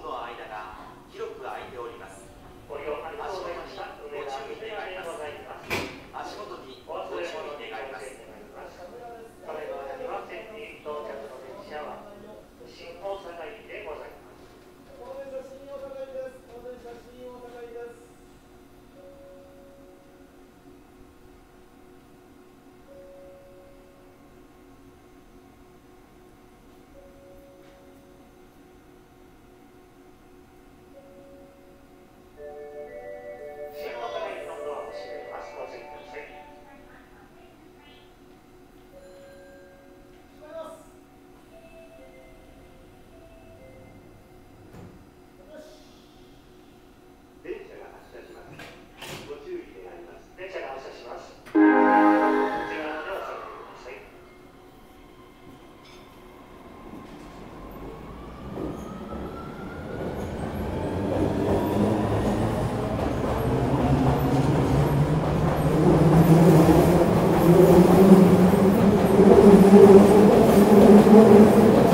の間が広く空いております。 ご利用ありがとうございました。 ご注意願います。足元にご注意願います。 ただいまには先に到着の電車は新大阪行きでございます。 お電車新大阪行きです。お電車新大阪行きです。 Thank you.